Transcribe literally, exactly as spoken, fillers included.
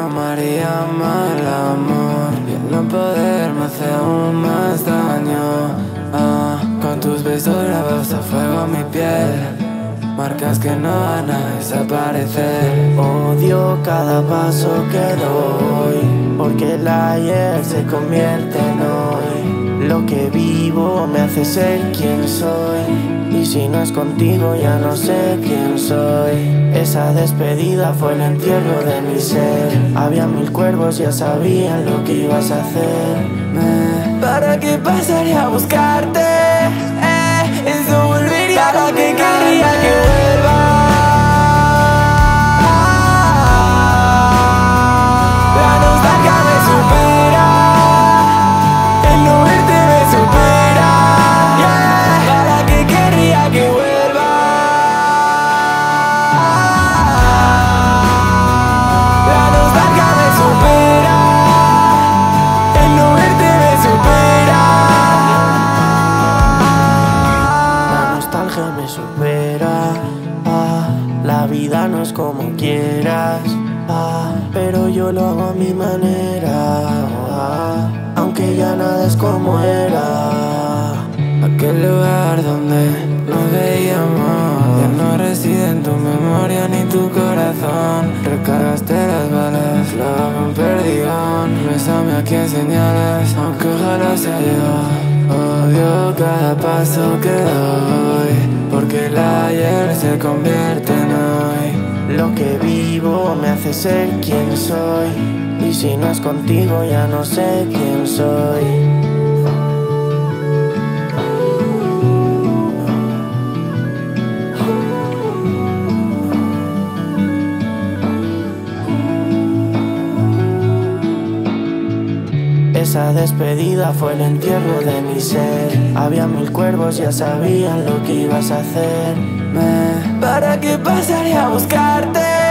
llamaría mal amor, y el no poder me hace aún más daño. Ah, con tus besos grabados a fuego mi piel, marcas que no van a desaparecer. Odio cada paso que doy, porque el ayer se convierte en hoy. Lo que vivo me hace ser quien soy, y si no es contigo ya no sé quién soy. Esa despedida fue el entierro de mi ser. Había mil cuervos, ya sabían lo que ibas a hacerme. ¿Para qué pasaría a buscarte? Eh, eso volvería a lo que quería que vuelva. La nostalgia me supera, el no verte me supera. Yeah. ¿Para qué querría que vuelva? La nostalgia me supera, el no verte me supera. La nostalgia me supera. Ah, la vida no es como quieras. Ah, pero yo lo hago a mi manera. Ah, aunque ya nada es como era. Aquel lugar donde nos veíamos ya no reside en tu memoria ni tu corazón. Recargaste las balas, la un perdigón. Bésame a quien señalas, aunque ojalá sea yo. Odio cada paso que doy, porque el ayer se convierte en hoy. Lo que vivo me hace ser quien soy, y si no es contigo ya no sé quién soy. Esa despedida fue el entierro de mi ser. Había mil cuervos, ya sabían lo que ibas a hacerme. ¿Para qué pasaría a buscarte?